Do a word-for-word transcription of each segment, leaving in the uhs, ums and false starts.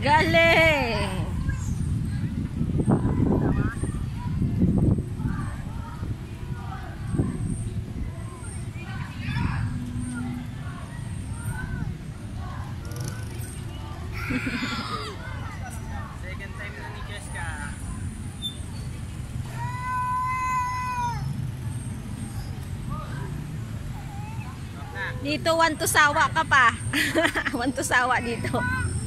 Galing! Second time na ni Jessica. Dito one to sawa ka pa. One to sawa dito.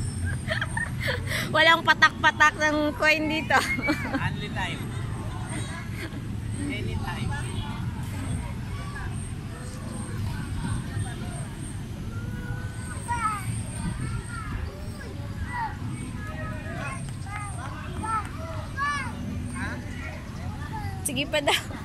Walang patak-patak ng coin dito. Only time. Anytime. Sige pa daw.